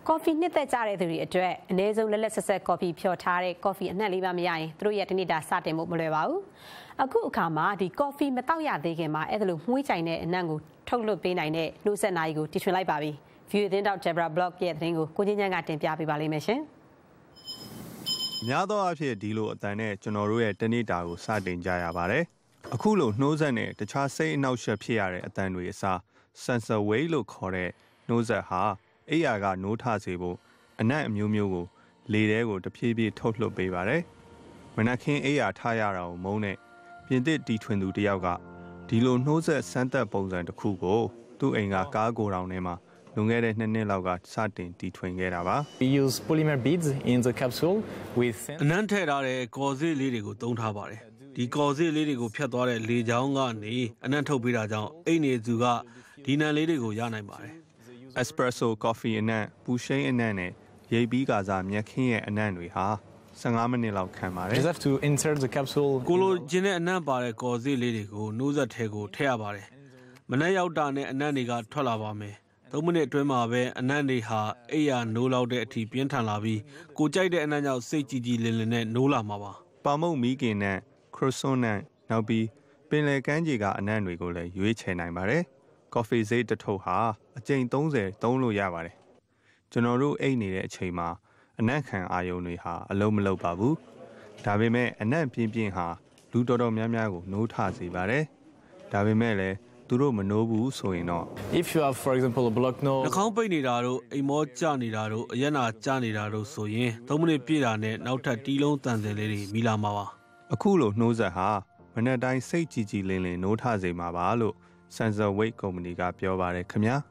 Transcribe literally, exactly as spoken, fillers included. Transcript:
coffee နှစ်သက်ကြတဲ့သူတွေအတွက်အနေဆုံးလက်လက်ဆက်ဆက် coffee ဖြော်ထားတဲ့ coffee အနှံ့လေးပါမရရင်သူတို့ရဲ့တနေ့တာစတင်မှုမလွယ်ပါဘူးအခုအခါမှာဒီ coffee မတောက်ရသေးခင်မှာအဲ့ဒါလိုမှုှေးကြိုင်တဲ့အနှံ့ကိုထုတ်လွှတ်ပေးနိုင်တဲ့နှုတ်ဆက်နာရီကိုတီထွင်လိုက်ပါပြီ view သတင်းတောက် Debra Block ရဲ့သတင်းကိုကိုချင်းချမ်းကတင်ပြပေးပါလိမ့်မယ်ရှင်များသောအားဖြင့်ဒီလိုအတန်နဲ့ကျွန်တော်တို့ရဲ့တနေ့တာကိုစတင်ကြရပါတယ်အခုလိုနှိုးဆက်နဲ့တခြားစိတ်အနှောက်အယှက်ဖြစ်ရတဲ့အတန်တွေအစား sensor wave လို့ခေါ်တဲ့နှိုးဆက်ဟာအိယာကနိုးထစေဖို့အနက်အမျိုးမျိုးကိုလေထဲကိုတဖြည်းဖြည်းထုတ်လွှတ်ပေးပါတယ်မနက်ခင်းအိယာထားရတာကိုမုန်းတဲ့ပြင်သစ်တီထွင်သူတယောက်ကဒီလိုနှိုးဆက်စမ်းသပ်ပုံစံတစ်ခုကိုသူ့အိမ်ကကားကိုယ်တောင်ထဲမှာလွန်ခဲ့တဲ့နှစ်နှစ်လောက်ကစတင်တီထွင်ခဲ့တာပါ We use polymer beads in the capsule with အနံ့ထည့်ထားတဲ့ကော်စေးလေးတွေကိုသုံးထားပါတယ်ဒီကော်စေးလေးတွေကိုဖြတ်သွားတဲ့လေချောင်းကနေအနံ့ထုတ်ပေးတာကြောင့်အိမ်နေသူကဒီနံလေးတွေကိုရနိုင်ပါတယ် Espresso coffee အနံ့ပူရှိန်အနံ့နဲ့ရိပ်ပြီးကစားမြက်ခင်းရဲ့အနံ့တွေဟာfifteenမိနစ်လောက်ခံပါတယ် Just have to insert the capsule ကိုလိုကျင်းတဲ့အနံ့ပါတဲ့ကော်စေးလေးတွေကိုနှိုးဆက်ထဲကိုထည့်ရပါတယ်မနက်ရောက်တာနဲ့အနံ့တွေကထွက်လာပါမယ်threeမိနစ်အတွင်းမှာပဲအနံ့တွေဟာအိယာနိုးလောက်တဲ့အထိပြင်းထန်လာပြီးကိုကြိုက်တဲ့အနံ့ကြောင့်စိတ်ကြည်ကြည်လင်လင်နဲ့နိုးလာမှာပါပါမုတ်မီးကင်နဲ့ croissant နဲ့နောက်ပြီးပင်လယ်ကမ်းခြေကအနံ့တွေကိုလည်းရွေးချယ်နိုင်ပါတယ် coffee စိတ်တစ်ထုပ်ဟာအကြိမ်thirtyသုံးလို့ရပါတယ်ကျွန်တော်တို့အိတ်နေတဲ့အချိန်မှာအနံ့ခံအာယုံတွေဟာအလုံးမလုံးပါဘူးဒါပေမဲ့အနံ့ပြင်းပြင်းဟာလူတော်တော်များများကိုနိုးထစေပါတယ်ဒါပေမဲ့လည်းသူတို့မနိုးဘူးဆိုရင်တော့ If you have for example a blocked nose နှာခေါင်းပိတ်နေတာတို့အိမ်မောကျနေတာတို့အရက်နာကျနေတာတို့ဆိုရင်threeမိနစ်ပြည့်တာနဲ့နောက်ထပ်တီးလုံးတန်စင်လေးတွေမိလာမှာပါအခုလိုနှိုးဆက်ဟာမနေ့တိုင်းစိတ်ကြည်ကြည်လင်လင်နိုးထစေမှာပါလို့ Sensor Wave ကုမ္ပဏီကပြောပါတယ်ခင်ဗျာ